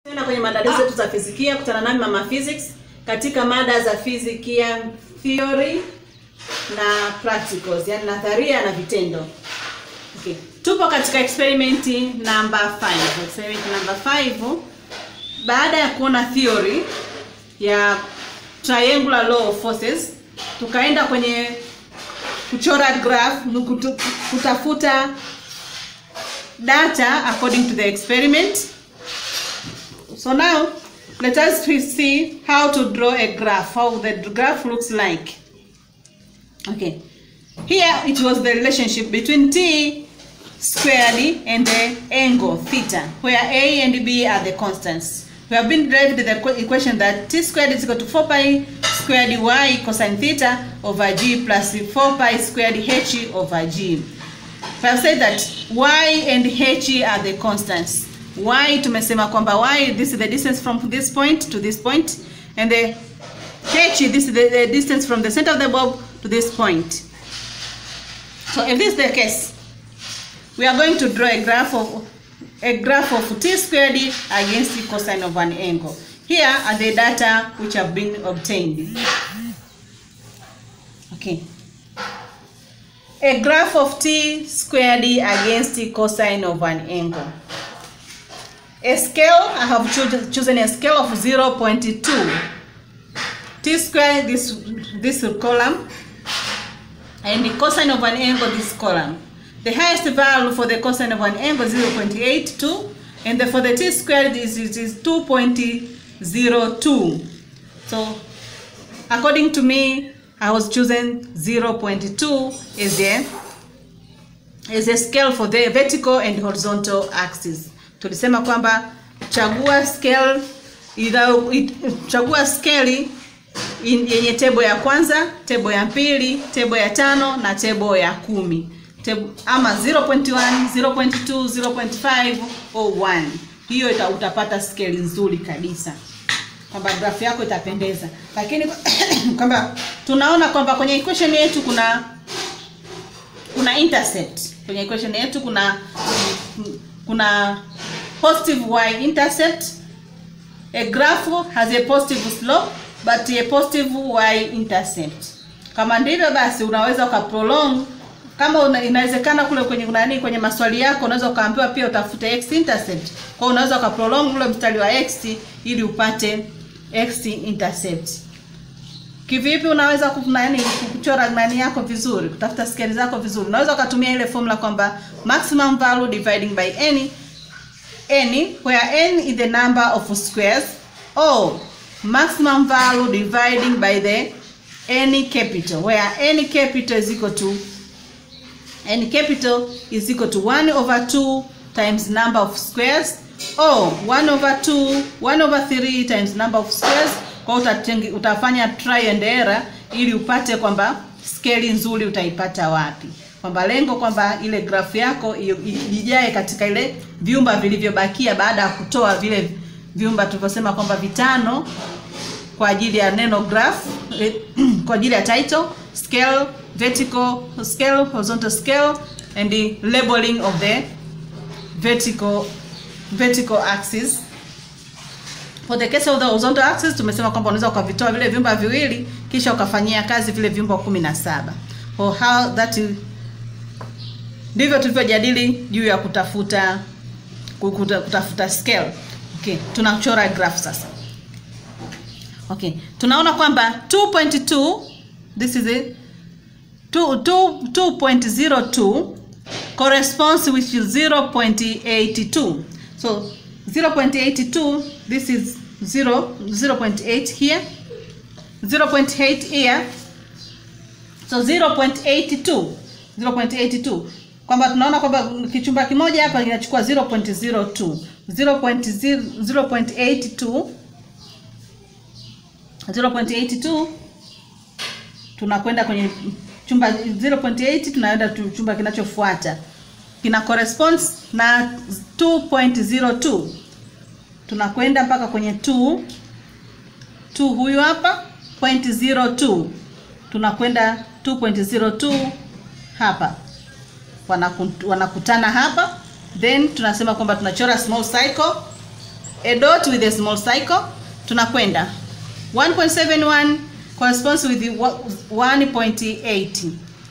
Tena kwenye mada zetu za fizikia, kutana nami Mama Physics katika mada za fizikia theory na practicals, yani nadharia na vitendo. Okay. Tupo katika experiment number 5. Experiment number 5, baada ya kuona theory ya triangular law of forces, tukaenda kwenye kuchora graph, kutafuta data according to the experiment. So now let us see how to draw a graph, how the graph looks like. Okay, here it was the relationship between t squared and the angle theta, where a and b are the constants. We have been derived the equation that t squared is equal to 4 pi squared y cosine theta over g plus 4 pi squared h over g. We have said that y and h are the constants. Y tumesema kwamba y, this is the distance from this point to this point, and the h, this is the distance from the center of the bulb to this point. So if this is the case, we are going to draw a graph of t squared against the cosine of an angle. Here are the data which have been obtained. Okay. A graph of t squared against the cosine of an angle. A scale, I have chosen a scale of 0.2. T squared, this column, and the cosine of an angle, this column. The highest value for the cosine of an angle is 0.82, and for the t squared is 2.02. So according to me, I was choosing 0.2 as a scale for the vertical and horizontal axis. Tulisema kwamba chagua scale yenye table ya kwanza, table ya pili, table ya 5 na table ya 10. Ama 0.1, 0.2, 0.5 au 1. Hiyo utapata scale nzuri kabisa, kwamba graph yako itapendeza. Lakini kwamba tunaona kwamba kwenye equation yetu kuna intercept. Kwenye equation yetu kuna positive y-intercept. A graph has a positive slope but a positive y-intercept. Kama ndivyo basi unaweza ukaprolong, kama inawezekana kule kwenye maswali yako unaweza ukaambiwa pia utafute x-intercept. Kwa unaweza ukaprolong ule mstari wa x ili upate x-intercept. Kivipi unaweza kuchora mani yako vizuri, kutafuta scale zako vizuri? Unaweza ukatumia ile formula kwamba maximum value dividing by n, where n is the number of squares, or maximum value dividing by the n capital, where n capital is equal to 1/2 times number of squares, or 1/3 times number of squares. Kwa utafanya try and error ili upate kwamba scale nzuri utaipata wapi. Kwamba lengo kwamba ile graph yako ijae katika ile viumba vilivyobakia baada ya kutoa vile viumba tulivyosema kwamba vitano kwa ajili ya neno graph, kwa ajili ya title, scale, vertical scale, horizontal scale, and the labeling of the vertical axis. For the case of the horizontal axis, tumesema kwamba unaweza ukavitoa vile viumba viwili kisha ukafanyia kazi vile viumba 17. For how that ndivyo tulivyojadili juu ya kutafuta scale. Okay, tunachora graph sasa. Okay, tunaona kwamba 2.2, this is a 2.02 corresponds with 0.82. So 0.82, this is 0.8 here, 0.8 here, so 0.82, kwamba tunaona kwamba kichumba kimoja hapa kinachukua 0.02, 0.82, tunakwenda kwenye chumba 0.8, tunaenda chumba kinachofuata, kina corresponds na 2.02, tunakwenda mpaka kwenye 2 huyu hapa 0.02, tunakwenda 2.02 hapa, wanakutana hapa. Then tunasema kwamba tunachora small cycle a dot with a small circle. Tunakwenda 1.71 corresponds with the 1.80.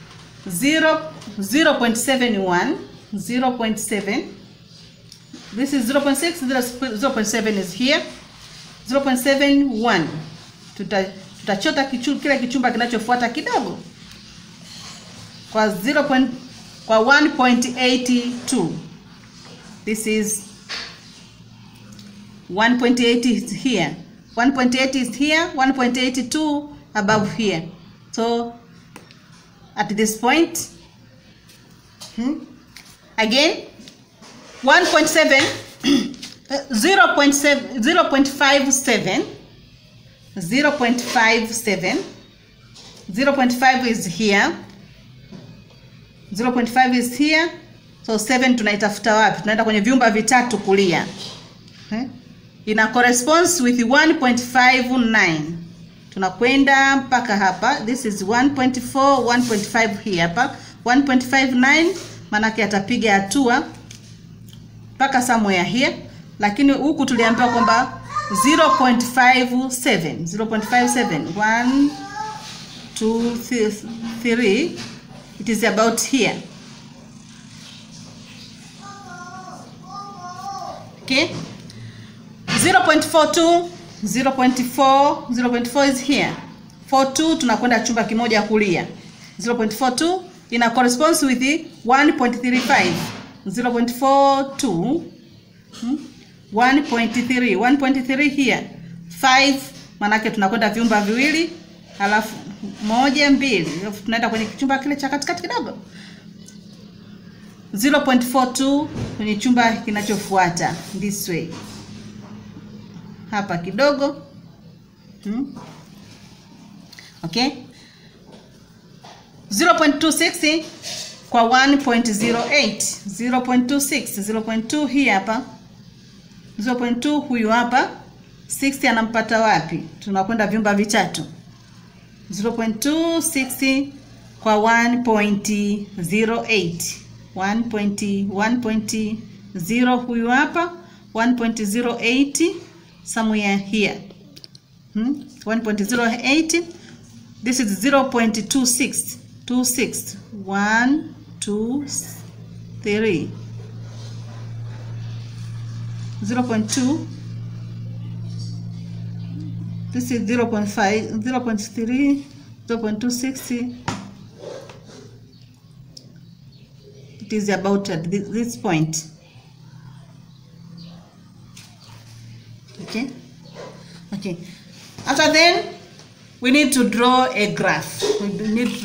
0.71, 0.7. This is 0.6, 0.7 is here. 0.71. Tutachota kile kichumba kinachofuata kidogo. Kwa 1.82. This is 1.80 is here. 1.8 is here, 1.82 above here. So at this point, again 1.7 0.57 0.5 is here, 0.5 is here. So 7 tunaitafuta wapi? Tunaenda kwenye vyumba vitatu kulia. Ina corresponds with 1.59. Tunakwenda mpaka hapa. This is 1.4, 1.5 here hapa. 1.59 manake atapiga hatua mpaka somewhere here. Lakini huku tuliambiwa kwamba 0.57. 0.57. 1, 2, 3. It is about here. Okay. 0.42, 0.4, 0.4 is here. 42 tunakwenda chumba kimoja kulia. 0.42 ina corresponds with the 1.35. 0.42 1.3, 1.3 here. 5 manake tunakwenda vyumba viwili, halafu 1, 2. Tunaenda kwenye chumba kile cha katikati kidogo. 0.42 kwenye chumba kinachofuata this way. Hapa kidogo. Okay. 0.26 kwa 1.08. 0.26, 0.2 hii hapa. 0.2 huyu hapa. 60 anampata wapi? Tunakwenda vyumba vitatu. 0.26 kwa 1.08. 1.0 huyu hapa. 1.08 somewhere here. 1.08. This is 0.26. 26. 1, 2, 3. 0.2. This is 0.5, 0.3, 0.260. It is about at this point. Okay. Okay. After then, we need to draw a graph. We need to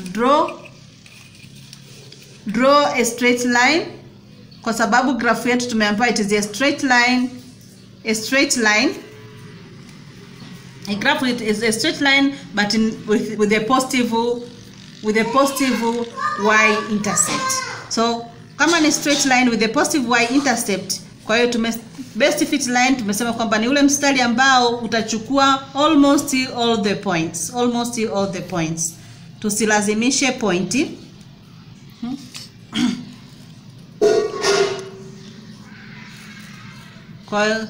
draw a straight line. Kwa sababu graph yetu tumeambiwa it is a straight line. A straight line. A graph is a straight line, but with a positive y-intercept. So kama ni straight line with a positive y-intercept, kwa hiyo best fit line tumesema kwamba ni ule mstari ambao utachukua almost all the points. Almost all the points. Tusilazimishe pointi. Kwa hiyo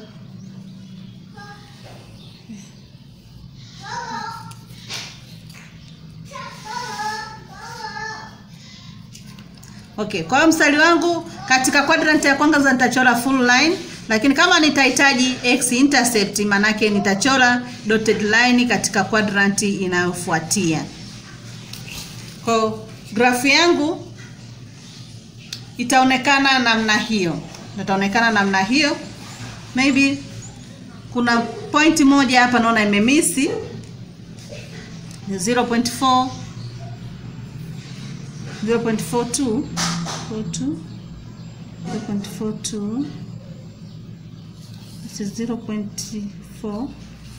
okay, kwa mstari wangu katika quadrant ya kwanza nitachora full line, lakini kama nitahitaji x intercept manake nitachora dotted line katika quadrant inayofuatia. Kwa graph yangu itaonekana namna hiyo. Itaonekana namna hiyo. Maybe kuna point moja hapa naona imemisi. 0.4 0.42 0.42. This is 0.4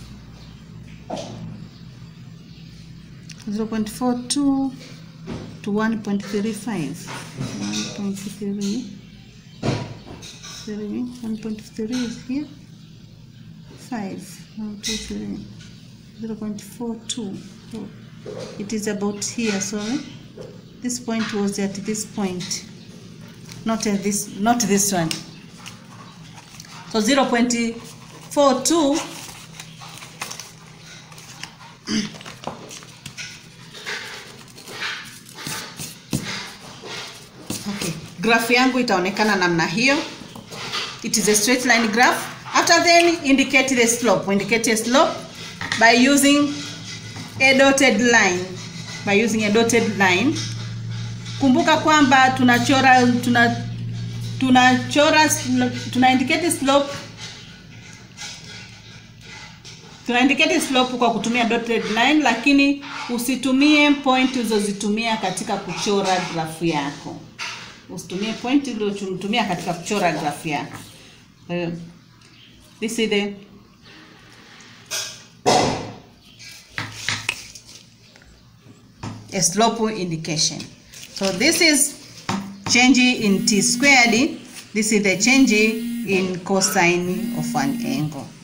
0.42 to 1.35. 1.3 1.3 is here. 5 1, 2, 3. 0.42. It is about here. Sorry, this point was at this point, not at this, not this one. So 0.42 42. Okay, graph yangu itaonekana namna hiyo. It is a straight line graph. After then, indicate the slope. Indicate a slope by using a dotted line. By using a dotted line. Kumbuka kwamba tuna indicate slope. Tuna indicate slope kwa kutumia dotted line, lakini usitumie point ulizozitumia katika kuchora graph yako. Usitumie point ulizotumia katika kuchora graph yako. This is the slope indication. So this is change in t squared. This is the change in cosine of an angle.